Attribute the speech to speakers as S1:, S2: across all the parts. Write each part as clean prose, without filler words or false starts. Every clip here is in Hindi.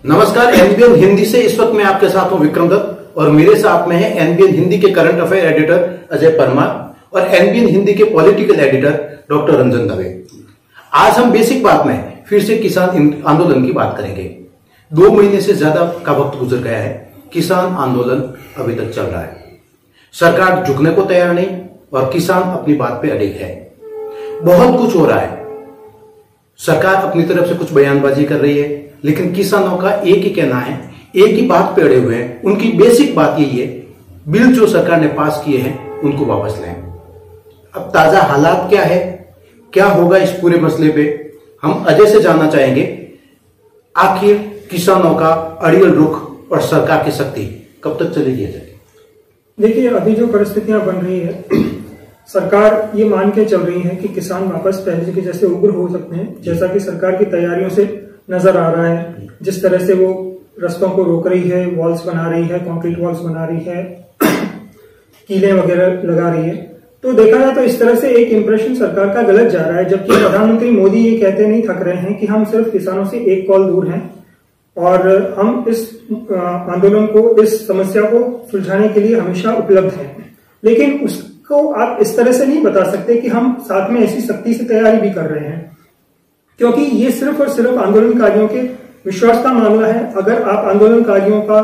S1: नमस्कार, एनबीएन हिंदी से इस वक्त मैं आपके साथ हूं विक्रम दत्त और मेरे साथ में है एनबीएन हिंदी के current affair editor Ajay Parmar और एनबीएन हिंदी के political editor doctor Ranjan Dave. आज हम बेसिक बात में फिर से किसान आंदोलन की बात करेंगे। 2 महीने से ज्यादा का वक्त गुजर गया है, किसान आंदोलन अभी तक चल रहा है। सरकार झुकने को तैयार नहीं और किसान अपनी बात पे अड़िग है। बहुत कुछ हो रहा है, सरकार अपनी तरफ से कुछ बयानबाजी कर रही है, लेकिन किसानों का एक ही कहना है, एक ही बात पे अड़े हुए हैं। उनकी बेसिक बात यही है, बिल जो सरकार ने पास किए हैं उनको वापस लें। अब ताजा हालात क्या है, क्या होगा इस पूरे मसले पे, हम अजय से जानना चाहेंगे। आखिर किसानों का अड़ियल रुख और सरकार की शक्ति कब तक चलेगी अजय?
S2: देखिए, अभी जो परिस्थितियां बन रही है, सरकार ये मान के चल रही है कि किसान वापस पहले के जैसे उग्र हो सकते हैं, जैसा कि सरकार की तैयारियों से नजर आ रहा है। जिस तरह से वो रास्तों को रोक रही है, वॉल्स बना रही है, कंक्रीट वॉल्स बना रही है, कीलें वगैरह लगा रही है, तो देखा जाए तो इस तरह से एक इंप्रेशन सरकार का गलत जा रहा है। जबकि प्रधानमंत्री मोदी ये कहते नहीं थक रहे हैं कि हम सिर्फ किसानों से एक कॉल दूर हैं और हम इस आंदोलन को, इस समस्या को सुलझाने के लिए हमेशा उपलब्ध हैं। लेकिन उसको आप इस तरह से नहीं बता सकते कि हम साथ में ऐसी सख्ती से तैयारी भी कर रहे हैं, क्योंकि ये सिर्फ और सिर्फ आंदोलनकारियों के विश्वास का मामला है। अगर आप आंदोलनकारियों का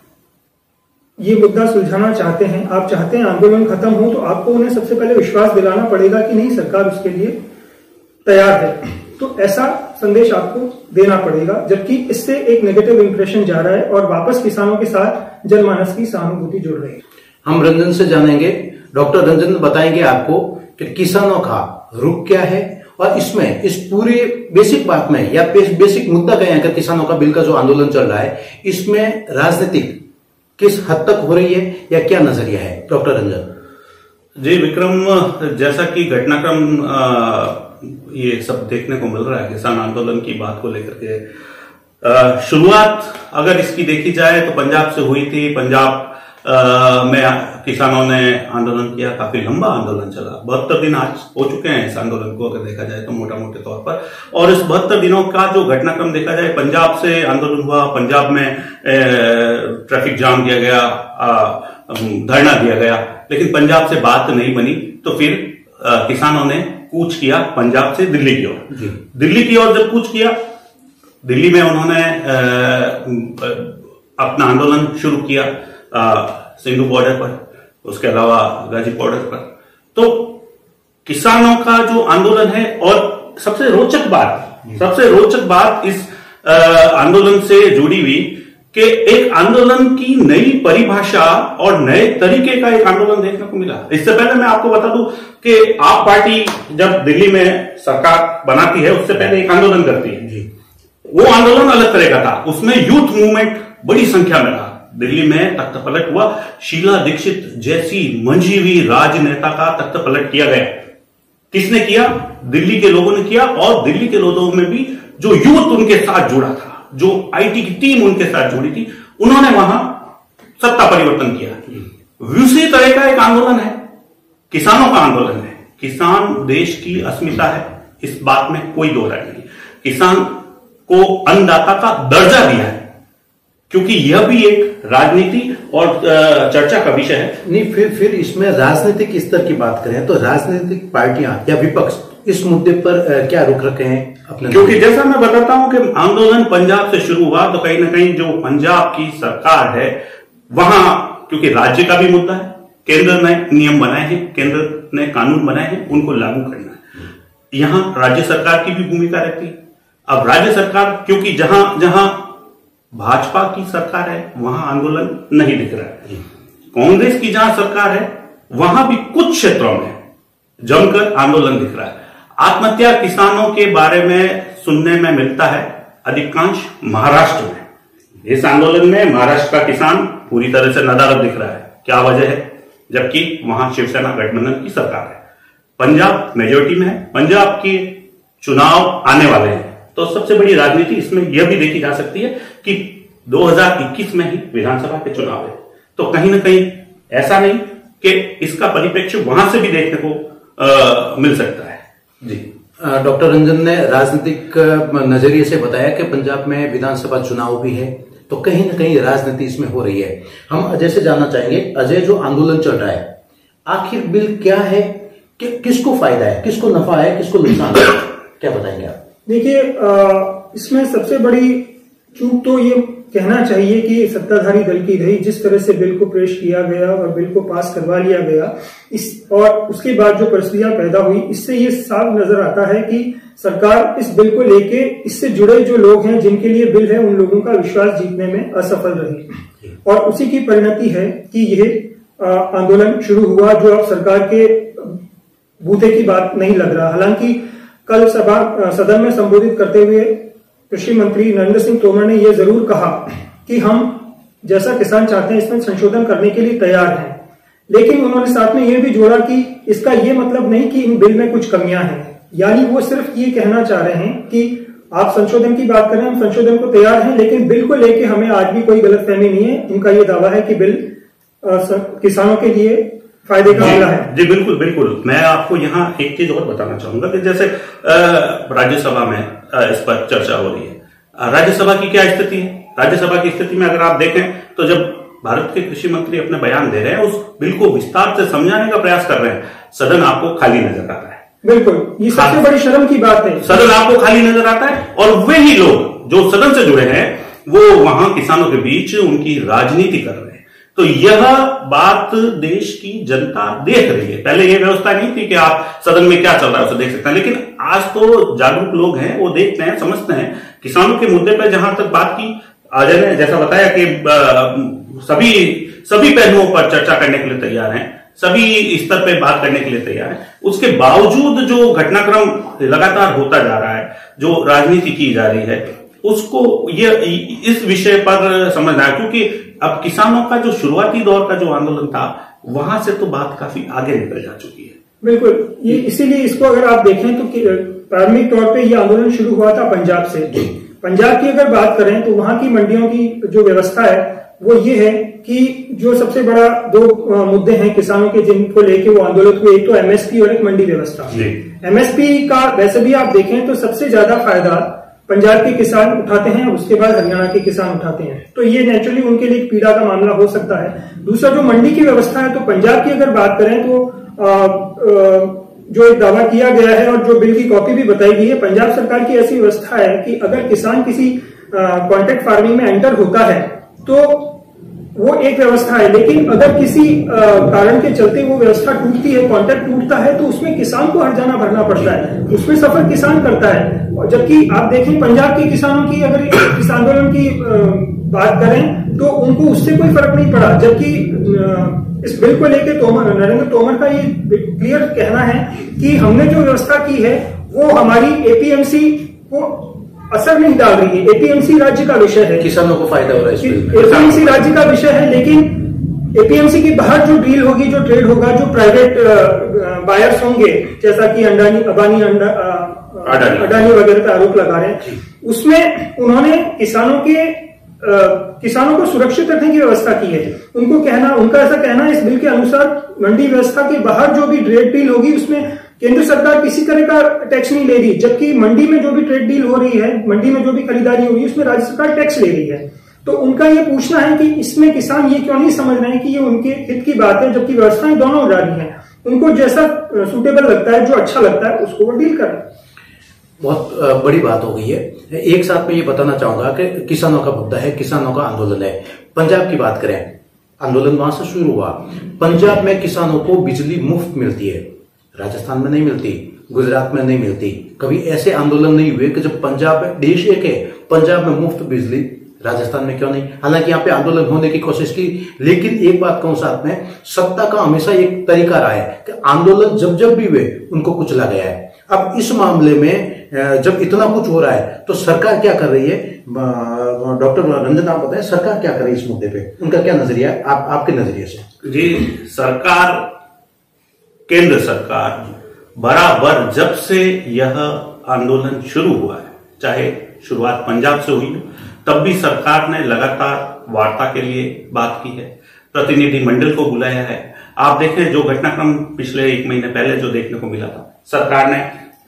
S2: ये मुद्दा सुलझाना चाहते हैं, आप चाहते हैं आंदोलन खत्म हो, तो आपको उन्हें सबसे पहले विश्वास दिलाना पड़ेगा कि नहीं, सरकार उसके लिए तैयार है। तो ऐसा संदेश आपको देना पड़ेगा, जबकि इससे एक नेगेटिव इंप्रेशन जा रहा है और वापस किसानों के साथ जनमानस की सहानुभूति जुड़ रही है।
S1: हम रंजन से जानेंगे, डॉक्टर रंजन बताएंगे आपको कि किसानों का रुख क्या है और इसमें इस पूरी बेसिक बात में या बेसिक मुद्दा क्या है, किसानों का बिल का जो आंदोलन चल रहा है, इसमें राजनीतिक किस हद तक हो रही है या क्या नजरिया है? डॉक्टर रंजन
S3: जी। विक्रम, जैसा कि घटनाक्रम ये सब देखने को मिल रहा है किसान आंदोलन की बात को लेकर के, शुरुआत अगर इसकी देखी जाए तो पंजाब से हुई थी। पंजाब में किसानों ने आंदोलन किया, काफी लंबा आंदोलन चला। 72 दिन आज हो चुके हैं इस आंदोलन को अगर देखा जाए तो मोटा मोटे तौर पर। और इस 72 दिनों का जो घटनाक्रम देखा जाए, पंजाब से आंदोलन हुआ, पंजाब में ट्रैफिक जाम किया गया, धरना दिया गया, लेकिन पंजाब से बात नहीं बनी। तो फिर किसानों ने कूच किया पंजाब से दिल्ली की ओर। दिल्ली की ओर जब कूच किया, दिल्ली में उन्होंने अपना आंदोलन शुरू किया सिंधु बॉर्डर पर, उसके अलावा गाजी बॉर्डर पर। तो किसानों का जो आंदोलन है, और सबसे रोचक बात इस आंदोलन से जुड़ी हुई कि एक आंदोलन की नई परिभाषा और नए तरीके का एक आंदोलन देखने को मिला। इससे पहले मैं आपको बता दूं कि आप पार्टी जब दिल्ली में सरकार बनाती है, उससे पहले एक आंदोलन करती है। वो आंदोलन अलग तरह का था, उसमें यूथ मूवमेंट बड़ी संख्या में था। दिल्ली में तख्तपलट हुआ, शीला दीक्षित जैसी मंझी हुई राजनेता का तख्तपलट किया गया। किसने किया? दिल्ली के लोगों ने किया। और दिल्ली के लोगों में भी जो यूथ उनके साथ जुड़ा था, जो आईटी की टीम उनके साथ जुड़ी थी, उन्होंने वहां सत्ता परिवर्तन किया। उसी तरह का एक आंदोलन है, किसानों का आंदोलन है। किसान देश की अस्मिता है, इस बात में कोई दो राय नहीं। किसान को अन्नदाता का दर्जा दिया है, क्योंकि यह भी एक राजनीति और चर्चा का विषय है।
S1: नहीं, फिर इसमें राजनीतिक स्तर की बात करें तो राजनीतिक पार्टियां या विपक्ष इस मुद्दे पर क्या रुख रखे हैं अपने?
S3: क्योंकि जैसा मैं बताता हूं कि आंदोलन पंजाब से शुरू हुआ, तो कहीं ना कहीं जो पंजाब की सरकार है वहां, क्योंकि राज्य का भी मुद्दा है, केंद्र ने नियम बनाए हैं, केंद्र ने कानून बनाए हैं, उनको लागू करना है। यहां राज्य सरकार की भी भूमिका रहती है। अब राज्य सरकार, क्योंकि जहां जहां भाजपा की सरकार है वहां आंदोलन नहीं दिख रहा है, कांग्रेस की जहां सरकार है वहां भी कुछ क्षेत्रों में जमकर आंदोलन दिख रहा है। आत्महत्या किसानों के बारे में सुनने में मिलता है अधिकांश महाराष्ट्र में। इस आंदोलन में महाराष्ट्र का किसान पूरी तरह से नदारद दिख रहा है। क्या वजह है? जबकि वहां शिवसेना गठबंधन की सरकार है। पंजाब मेजोरिटी में है, पंजाब के चुनाव आने वाले हैं, तो सबसे बड़ी राजनीति इसमें यह भी देखी जा सकती है कि 2021 में ही विधानसभा के चुनाव है। तो कहीं ना कहीं ऐसा नहीं कि इसका परिप्रेक्ष्य वहां से भी देखने को मिल सकता है। जी।
S1: डॉक्टर रंजन ने राजनीतिक नजरिए से बताया कि पंजाब में विधानसभा चुनाव भी है, तो कहीं ना कहीं राजनीति इसमें हो रही है। हम अजय से जानना चाहेंगे, अजय जो आंदोलन चल रहा है, आखिर बिल क्या है, कि किसको फायदा है, किसको नफा है, किसको नुकसान है, क्या बताएंगे आप?
S2: देखिए, इसमें सबसे बड़ी चूक तो ये कहना चाहिए कि सत्ताधारी दल की रही। जिस तरह से बिल को पेश किया गया और बिल को पास करवा लिया गया, और उसके बाद जो परिस्थितियां पैदा हुई, इससे ये साफ नजर आता है कि सरकार इस बिल को लेके इससे जुड़े जो लोग हैं, जिनके लिए बिल है, उन लोगों का विश्वास जीतने में असफल रही, और उसी की परिणति है कि यह आंदोलन शुरू हुआ, जो अब सरकार के बूते की बात नहीं लग रहा। हालांकि कल सदन में संबोधित करते हुए कृषि मंत्री नरेंद्र सिंह तोमर ने यह जरूर कहा कि हम जैसा किसान चाहते हैं इसमें संशोधन करने के लिए तैयार हैं, लेकिन उन्होंने साथ में यह भी जोड़ा कि इसका यह मतलब नहीं कि इन बिल में कुछ कमियां हैं। यानी वो सिर्फ ये कहना चाह रहे हैं कि आप संशोधन की बात करें, हम संशोधन को तैयार हैं, लेकिन बिल को लेके हमें आज भी कोई गलतफहमी नहीं है। उनका ये दावा है कि बिल किसानों के लिए फायदे का मामला है।
S3: जी बिल्कुल बिल्कुल। मैं आपको यहाँ एक चीज और बताना चाहूंगा कि जैसे राज्यसभा में इस पर चर्चा हो रही है। राज्यसभा की क्या स्थिति है? राज्यसभा की स्थिति में अगर आप देखें तो जब भारत के कृषि मंत्री अपने बयान दे रहे हैं, उस बिल को विस्तार से समझाने का प्रयास कर रहे हैं, सदन आपको खाली नजर आता है।
S2: बिल्कुल, ये सबसे बड़ी शर्म की बात है।
S3: सदन आपको खाली नजर आता है, और वही लोग जो सदन से जुड़े हैं वो वहां किसानों के बीच उनकी राजनीति कर रहे हैं। तो यह बात देश की जनता देख रही है। पहले यह व्यवस्था नहीं थी कि आप सदन में क्या चल रहा है उसे देख सकते हैं, लेकिन आज तो जागरूक लोग हैं, वो देखते हैं, समझते हैं। किसानों के मुद्दे पर जहां तक बात की, अजय ने जैसा बताया कि सभी पहलुओं पर चर्चा करने के लिए तैयार हैं, सभी स्तर पर बात करने के लिए तैयार हैं। उसके बावजूद जो घटनाक्रम लगातार होता जा रहा है, जो राजनीति की जा रही है, उसको ये इस विषय पर समझना है, क्योंकि अब किसानों का जो शुरुआती दौर का जो आंदोलन था, वहां से तो बात काफी आगे निकल जा चुकी है।
S2: बिल्कुल, ये इसीलिए इसको अगर आप देखें तो प्रारंभिक तौर पे ये आंदोलन शुरू हुआ था पंजाब से। पंजाब की अगर बात करें तो वहां की मंडियों की जो व्यवस्था है वो ये है कि जो सबसे बड़ा दो मुद्दे हैं किसानों के, जिनको लेके वो आंदोलन हुए, एक तो एमएसपी और एक मंडी व्यवस्था। एमएसपी का वैसे भी आप देखें तो सबसे ज्यादा फायदा पंजाब के किसान उठाते हैं, उसके बाद हरियाणा के किसान उठाते हैं, तो ये नेचुरली उनके लिए एक पीड़ा का मामला हो सकता है। दूसरा जो मंडी की व्यवस्था है, तो पंजाब की अगर बात करें तो जो एक दावा किया गया है और जो बिल की कॉपी भी बताई गई है, पंजाब सरकार की ऐसी व्यवस्था है कि अगर किसान किसी कॉन्ट्रैक्ट फार्मिंग में एंटर होता है तो वो एक व्यवस्था है, लेकिन अगर किसी कारण के चलते वो व्यवस्था टूटती है, कॉन्ट्रैक्ट टूटता है, तो उसमें किसान को हर्जाना भरना पड़ता है, उसमें सफर किसान करता है। और जबकि आप देखें पंजाब के किसानों की अगर इस आंदोलन की बात करें तो उनको उससे कोई फर्क नहीं पड़ा। जबकि इस बिल को लेकर नरेंद्र तोमर का ये क्लियर कहना है कि हमने जो व्यवस्था की है वो हमारी एपीएमसी को असर नहीं डाल रही है। एपीएमसी राज्य का विषय है, किसानों को फायदा हो रहा है, एपीएमसी राज्य का विषय है, लेकिन एपीएमसी के बाहर जो डील होगी, जो ट्रेड होगा, जो प्राइवेट बायर्स होंगे, जैसा कि अडानी वगैरह का आरोप लगा रहे हैं, उसमें उन्होंने किसानों को सुरक्षित रखने की व्यवस्था की है। उनका ऐसा कहना है, इस बिल के अनुसार मंडी व्यवस्था के बाहर जो भी ट्रेड डील होगी उसमें केंद्र सरकार किसी तरह का टैक्स नहीं ले रही, जबकि मंडी में जो भी ट्रेड डील हो रही है, मंडी में जो भी खरीदारी हो रही है, उसमें राज्य सरकार टैक्स ले रही है। तो उनका ये पूछना है कि इसमें किसान ये क्यों नहीं समझ रहे हैं कि ये उनके हित की बात है, जबकि व्यवस्थाएं दोनों हो रही हैं। उनको जैसा सूटेबल लगता है, जो अच्छा लगता है, उसको वो डील करें।
S1: बहुत बड़ी बात हो गई है। एक साथ में ये बताना चाहूंगा कि किसानों का मुद्दा है, किसानों का आंदोलन है। पंजाब की बात करें, आंदोलन वहां से शुरू हुआ। पंजाब में किसानों को बिजली मुफ्त मिलती है, राजस्थान में नहीं मिलती, गुजरात में नहीं मिलती। कभी ऐसे आंदोलन नहीं हुए कि जब पंजाब में, देश एक है, पंजाब में मुफ्त बिजली, राजस्थान में क्यों नहीं? हालांकि यहाँ पे आंदोलन होने की कोशिश की, लेकिन एक बात कहूं साथ में, सत्ता का हमेशा एक तरीका रहा है कि आंदोलन जब भी हुए उनको कुचला गया है। अब इस मामले में जब इतना कुछ हो रहा है तो सरकार क्या कर रही है? डॉक्टर रंजन आप बताएं, सरकार क्या कर रही है इस मुद्दे पे? उनका क्या नजरिया है आपके नजरिए से?
S3: जी, सरकार, केंद्र सरकार बराबर जब से यह आंदोलन शुरू हुआ है, चाहे शुरुआत पंजाब से हुई, तब भी सरकार ने लगातार वार्ता के लिए बात की है, प्रतिनिधि मंडल को बुलाया है। आप देखें जो घटनाक्रम पिछले 1 महीने पहले जो देखने को मिला था, सरकार ने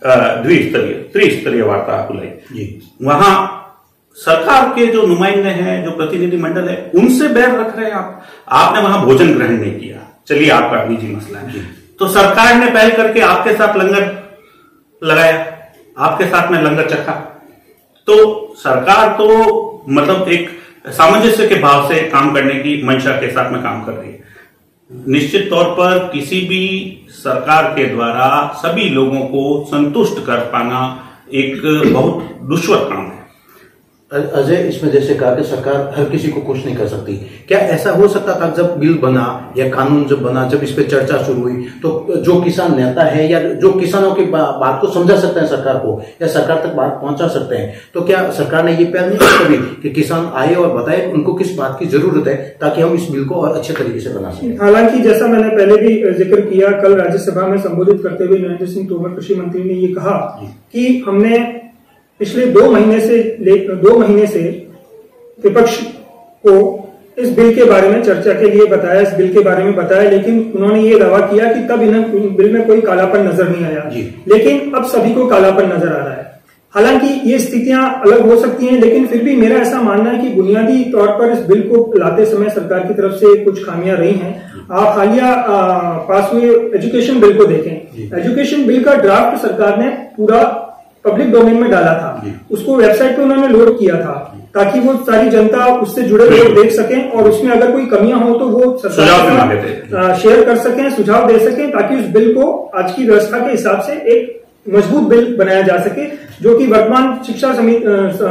S3: त्रिस्तरीय वार्ता बुलाई। वहां सरकार के जो नुमाइंदे हैं, जो प्रतिनिधि मंडल है, उनसे बैर रख रहे हैं आप। आपने वहां भोजन ग्रहण नहीं किया, चलिए आपका निजी मसला है, तो सरकार ने पहल करके आपके साथ लंगर लगाया, आपके साथ में लंगर चखा। तो सरकार तो मतलब एक सामंजस्य के भाव से काम करने की मंशा के साथ में काम कर रही है। निश्चित तौर पर किसी भी सरकार के द्वारा सभी लोगों को संतुष्ट कर पाना एक बहुत दुश्वार काम है।
S1: अजय, इसमें जैसे कहा कि सरकार हर किसी को खुश नहीं कर सकती, क्या ऐसा हो सकता था जब बिल बना या कानून जब बना, जब इस पे चर्चा शुरू हुई, तो जो किसान नेता है या जो किसानों की बात को समझा सकते हैं सरकार को, या सरकार तक बात पहुंचा सकते हैं, तो क्या सरकार ने ये पहल नहीं की कभी कि किसान आए और बताए उनको किस बात की जरूरत है ताकि हम इस बिल को और अच्छे तरीके से बना सकें?
S2: हालांकि जैसा मैंने पहले भी जिक्र किया, कल राज्यसभा में संबोधित करते हुए नरेंद्र सिंह तोमर कृषि मंत्री ने ये कहा कि हमने पिछले 2 महीने से विपक्ष को इस बिल के बारे में चर्चा के लिए बताया, इस बिल के बारे में बताया, लेकिन उन्होंने ये दावा किया कि तब इन्हें बिल में कोई कालापन नजर नहीं आया, लेकिन अब सभी को कालापन नजर आ रहा है। हालांकि ये स्थितियां अलग हो सकती हैं, लेकिन फिर भी मेरा ऐसा मानना है कि बुनियादी तौर पर इस बिल को लाते समय सरकार की तरफ से कुछ खामियां रही हैं। आप हालिया पास हुए एजुकेशन बिल को देखें, एजुकेशन बिल का ड्राफ्ट सरकार ने पूरा पब्लिक डोमेन में डाला था, उसको वेबसाइट पे उन्होंने लोड किया था ताकि वो सारी जनता उससे जुड़े लोग देख सकें और उसमें अगर कोई कमियां हो तो वो सरकार शेयर कर सकें, सुझाव दे सकें, ताकि उस बिल को आज की व्यवस्था के हिसाब से एक मजबूत बिल बनाया जा सके, जो कि वर्तमान शिक्षा समिति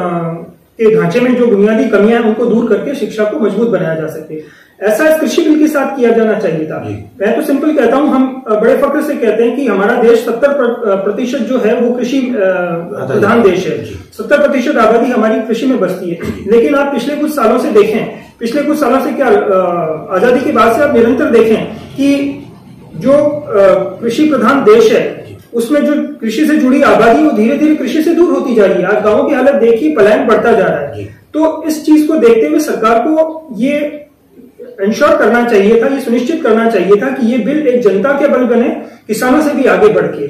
S2: के ढांचे में जो बुनियादी कमियां हैं उनको दूर करके शिक्षा को मजबूत बनाया जा सके। ऐसा इस कृषि बिल के साथ किया जाना चाहिए था। मैं तो सिंपल कहता हूं, हम बड़े फख्र से कहते हैं कि हमारा देश 70% जो है वो कृषि प्रधान देश है, 70% आबादी हमारी कृषि में बसती है। लेकिन आप पिछले कुछ सालों से देखें, पिछले कुछ सालों से क्या आजादी के बाद से आप निरंतर देखें कि जो कृषि प्रधान देश है उसमें जो कृषि से जुड़ी आबादी वो धीरे धीरे कृषि से दूर होती जा रही है। आज गांवों की हालत देखिए, पलायन बढ़ता जा रहा है। तो इस चीज को देखते हुए सरकार को ये इंश्योर करना चाहिए था, ये सुनिश्चित करना चाहिए था कि ये बिल एक जनता के बल बने, किसानों से भी आगे बढ़ के।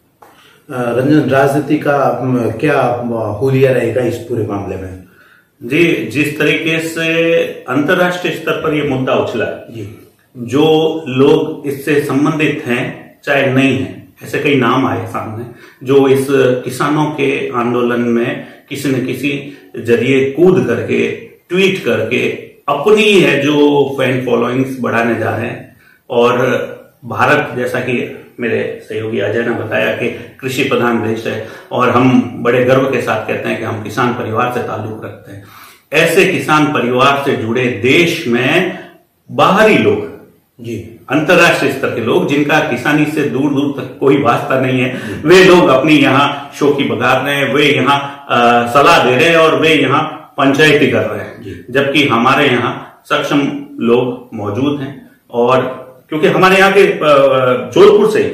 S1: रंजन, राजनीति का क्या हुलिया रहेगा इस पूरे मामले में?
S3: जी, जिस तरीके से अंतर्राष्ट्रीय स्तर पर यह मुद्दा उछला जी, जो लोग इससे संबंधित हैं चाहे नहीं है, ऐसे कई नाम आए सामने जो इस किसानों के आंदोलन में किसी न किसी जरिए कूद करके, ट्वीट करके अपनी है जो फैन फॉलोइंग्स बढ़ाने जा रहे हैं। और भारत, जैसा कि मेरे सहयोगी अजय ने बताया, कि कृषि प्रधान देश है और हम बड़े गर्व के साथ कहते हैं कि हम किसान परिवार से ताल्लुक रखते हैं। ऐसे किसान परिवार से जुड़े देश में बाहरी लोग जी, अंतर्राष्ट्रीय स्तर के लोग जिनका किसानी से दूर दूर तक कोई वास्ता नहीं है, वे लोग अपनी यहाँ शोखी बघार रहे हैं, वे यहाँ सलाह दे रहे हैं और वे यहाँ पंचायती कर रहे हैं, जबकि हमारे यहाँ सक्षम लोग मौजूद हैं। और क्योंकि हमारे यहाँ के जोधपुर से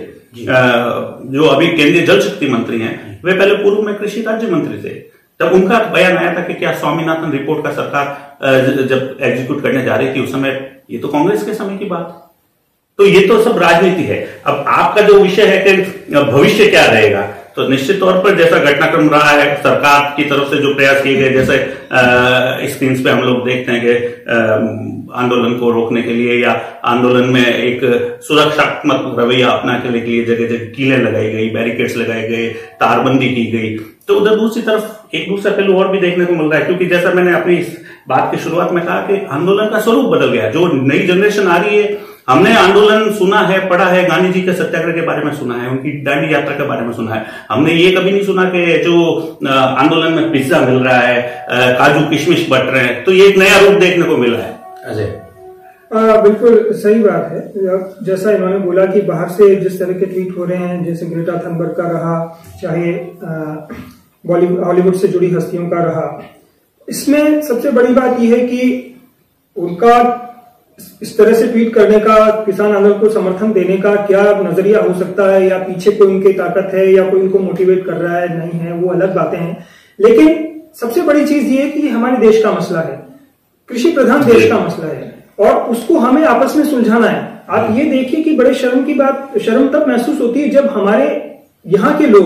S3: जो अभी केंद्रीय जल शक्ति मंत्री हैं, वे पहले पूर्व में कृषि राज्य मंत्री थे। तब उनका बयान आया था कि क्या स्वामीनाथन रिपोर्ट का सरकार जब एग्जीक्यूट करने जा रही थी उस समय, ये तो कांग्रेस के समय की बात। तो ये तो सब राजनीति है। अब आपका जो विषय है कि भविष्य क्या रहेगा, तो निश्चित तौर पर जैसा घटनाक्रम रहा है, सरकार की तरफ से जो प्रयास किए गए, जैसे स्क्रीन पे हम लोग देखते हैं कि आंदोलन को रोकने के लिए या आंदोलन में एक सुरक्षात्मक रवैया अपनाने के लिए जगह जगह कीलें लगाई गई, बैरिकेड्स लगाए गए, तारबंदी की गई। तो उधर दूसरी तरफ एक दूसरा पहलू और भी देखने को मिल रहा है, क्योंकि जैसा मैंने अपनी इस बात की शुरुआत में कहा कि आंदोलन का स्वरूप बदल गया। जो नई जनरेशन आ रही है, हमने आंदोलन सुना है, पढ़ा है, गांधी जी के सत्याग्रह के बारे में सुना है, उनकी दांडी यात्रा के बारे में सुना है। हमने ये कभी नहीं सुना कि जो आंदोलन में पिज्जा मिल रहा है, काजू किशमिश बट रहे हैं। तो ये एक नया रूप देखने को मिला है। अजय,
S2: बिल्कुल सही बात है। जैसा इन्होंने बोला कि बाहर से जिस तरह के ट्वीट हो रहे हैं, जैसे ग्रेटा थनबर्ग का रहा, चाहे हॉलीवुड से जुड़ी हस्तियों का रहा, इसमें सबसे बड़ी बात यह है कि उनका इस तरह से ट्वीट करने का, किसान आंदोलन को समर्थन देने का क्या नजरिया हो सकता है, या पीछे कोई उनकी ताकत है या कोई उनको मोटिवेट कर रहा है, नहीं है, वो अलग बातें हैं। लेकिन सबसे बड़ी चीज ये है कि हमारे देश का मसला है, कृषि प्रधान देश का मसला है, और उसको हमें आपस में सुलझाना है। आप ये देखिए कि बड़े शर्म की बात, शर्म तब महसूस होती है जब हमारे यहाँ के लोग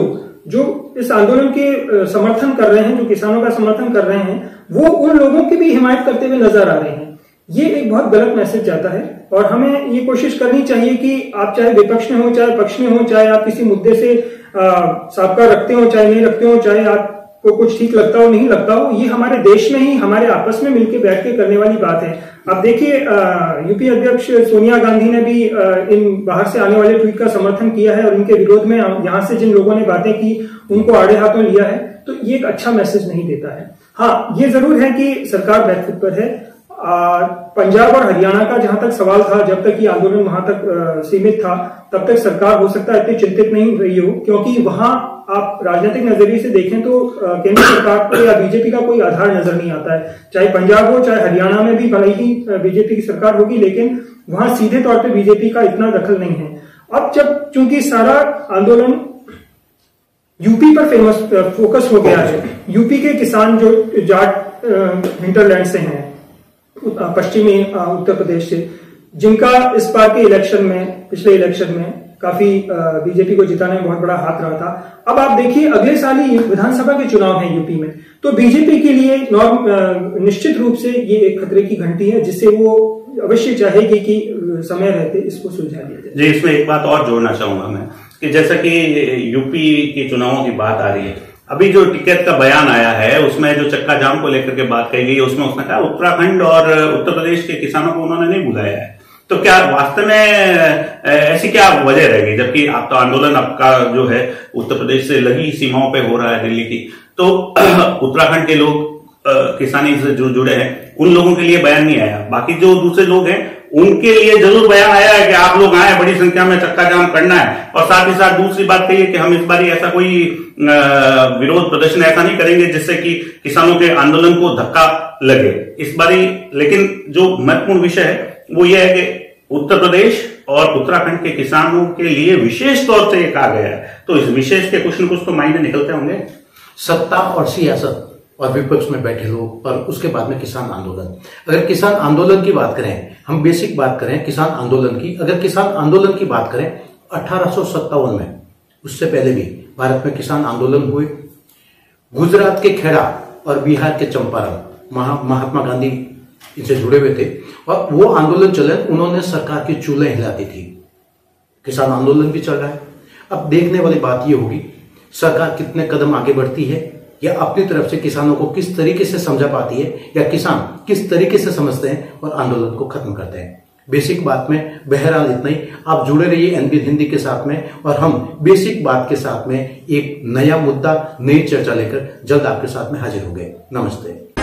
S2: जो इस आंदोलन के समर्थन कर रहे हैं, जो किसानों का समर्थन कर रहे हैं, वो उन लोगों की भी हिमायत करते हुए नजर आ रहे हैं। ये एक बहुत गलत मैसेज जाता है और हमें ये कोशिश करनी चाहिए कि आप चाहे विपक्ष में हो, चाहे पक्ष में हो, चाहे आप किसी मुद्दे से साबका रखते हो, चाहे नहीं रखते हो, चाहे आपको कुछ ठीक लगता हो नहीं लगता हो, ये हमारे देश में ही हमारे आपस में मिलकर बैठ के करने वाली बात है। अब देखिए, यूपी अध्यक्ष सोनिया गांधी ने भी इन बाहर से आने वाले ट्वीट का समर्थन किया है और इनके विरोध में यहाँ से जिन लोगों ने बातें की उनको आड़े हाथों लिया है, तो ये एक अच्छा मैसेज नहीं देता है। हाँ, ये जरूर है कि सरकार बैकफुट पर है। पंजाब और हरियाणा का जहां तक सवाल था, जब तक ये आंदोलन वहां तक सीमित था, तब तक सरकार हो सकता है इतनी चिंतित नहीं रही हो, क्योंकि वहां आप राजनीतिक नजरिए से देखें तो केंद्र सरकार को या बीजेपी का कोई आधार नजर नहीं आता है। चाहे पंजाब हो, चाहे हरियाणा में भी भले ही बीजेपी की सरकार होगी, लेकिन वहां सीधे तौर पर बीजेपी का इतना दखल नहीं है। अब जब चूंकि सारा आंदोलन यूपी पर फोकस हो गया है, यूपी के किसान जो जाट हिंटरलैंड से हैं, पश्चिमी उत्तर प्रदेश से, जिनका इस बार के इलेक्शन में, पिछले इलेक्शन में काफी बीजेपी को जिताने में बहुत बड़ा हाथ रहा था। अब आप देखिए, अगले साल ही विधानसभा के चुनाव हैं यूपी में, तो बीजेपी के लिए निश्चित रूप से ये एक खतरे की घंटी है, जिससे वो अवश्य चाहेगी कि समय रहते इसको सुलझा दिया जाए।
S3: जी, इसमें एक बात और जोड़ना चाहूंगा मैं कि जैसा कि यूपी के चुनावों की बात आ रही है, अभी जो टिकैत का बयान आया है उसमें जो चक्का जाम को लेकर के बात कही गई है, उसमें उसने कहा उत्तराखंड और उत्तर प्रदेश के किसानों को उन्होंने नहीं बुलाया है। तो क्या वास्तव में ऐसी क्या वजह रहेगी, जबकि आप तो आंदोलन आपका जो है उत्तर प्रदेश से लगी सीमाओं पे हो रहा है दिल्ली की, तो उत्तराखंड के लोग किसानी से जो जुड़े हैं उन लोगों के लिए बयान नहीं आया, बाकी जो दूसरे लोग हैं उनके लिए जरूर बयान आया है कि आप लोग आए, बड़ी संख्या में चक्का जाम करना है। और साथ ही साथ दूसरी बात कही है कि हम इस बार ऐसा कोई विरोध प्रदर्शन ऐसा नहीं करेंगे जिससे कि किसानों के आंदोलन को धक्का लगे इस बारी। लेकिन जो महत्वपूर्ण विषय है वो ये है कि उत्तर प्रदेश और उत्तराखंड के किसानों के लिए विशेष तौर से ये कहा गया है, तो इस विशेष के कुछ न कुछ तो मायने निकलते होंगे।
S1: सत्ता और सियासत और विपक्ष में बैठे लोग और उसके बाद में किसान आंदोलन। अगर किसान आंदोलन की बात करें, हम बेसिक बात करें किसान आंदोलन की, अगर किसान आंदोलन की बात करें 1857 में, उससे पहले भी भारत में किसान आंदोलन हुए। गुजरात के खेड़ा और बिहार के चंपारण महात्मा गांधी इनसे जुड़े हुए थे और वो आंदोलन चले, उन्होंने सरकार की चूल्हे हिला दी थी। किसान आंदोलन भी चल रहा है। अब देखने वाली बात ये होगी सरकार कितने कदम आगे बढ़ती है या अपनी तरफ से किसानों को किस तरीके से समझा पाती है या किसान किस तरीके से समझते हैं और आंदोलन को खत्म करते हैं। बेसिक बात में बहरहाल इतना ही। आप जुड़े रहिए एनबीएन हिंदी के साथ में और हम बेसिक बात के साथ में एक नया मुद्दा, नई चर्चा लेकर जल्द आपके साथ में हाजिर होंगे। नमस्ते।